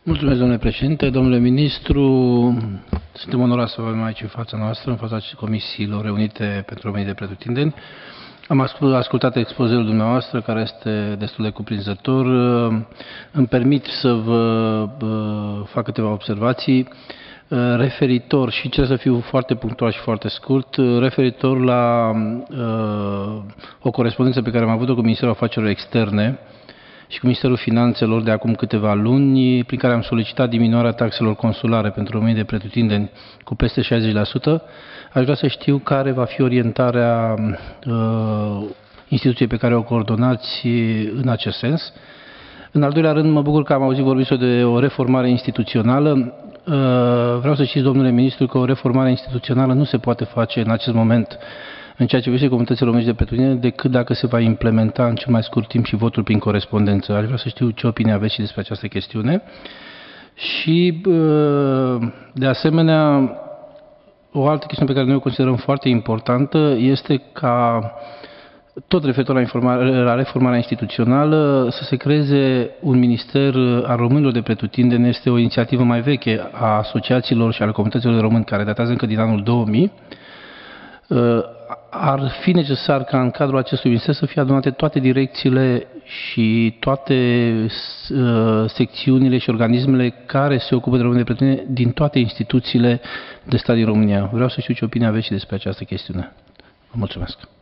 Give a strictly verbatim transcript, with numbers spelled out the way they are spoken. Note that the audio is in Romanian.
Mulțumesc, domnule președinte. Domnule ministru, suntem onorați să vă avem aici în fața noastră, în fața comisiilor reunite pentru oamenii de pretutindeni. Am ascultat expozeul dumneavoastră, care este destul de cuprinzător. Îmi permit să vă fac câteva observații referitor, și cer să fiu foarte punctual și foarte scurt, referitor la uh, o corespondență pe care am avut-o cu Ministerul Afacerilor Externe și cu Ministerul Finanțelor de acum câteva luni, prin care am solicitat diminuarea taxelor consulare pentru oamenii de pretutindeni cu peste șaizeci la sută. Aș vrea să știu care va fi orientarea uh, instituției pe care o coordonați în acest sens. În al doilea rând, mă bucur că am auzit vorbiți de o reformare instituțională. Vreau să știți, domnule ministru, că o reformare instituțională nu se poate face în acest moment în ceea ce privește comunitățile românești de pretutindeni, decât dacă se va implementa în cel mai scurt timp și votul prin corespondență. Aș vrea să știu ce opinie aveți și despre această chestiune. Și, de asemenea, o altă chestiune pe care noi o considerăm foarte importantă este ca, tot referitor la, informare, la reformarea instituțională, să se creeze un minister al românilor de pretutindeni. Este o inițiativă mai veche a asociațiilor și ale comunităților de români, care datează încă din anul două mii. Ar fi necesar ca în cadrul acestui minister să fie adunate toate direcțiile și toate secțiunile și organismele care se ocupă de români de pretutindeni din toate instituțiile de stat din România. Vreau să știu ce opinie aveți și despre această chestiune. Vă mulțumesc.